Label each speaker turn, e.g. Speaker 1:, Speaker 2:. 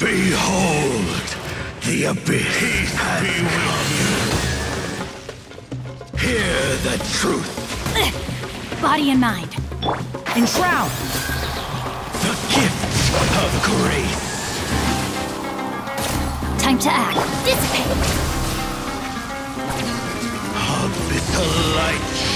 Speaker 1: Behold, the abyss has come. Hear the truth.
Speaker 2: Body and mind.
Speaker 3: Enshroud!
Speaker 1: The gift of grace.
Speaker 2: Time to act. Dissipate.
Speaker 1: Abyssal light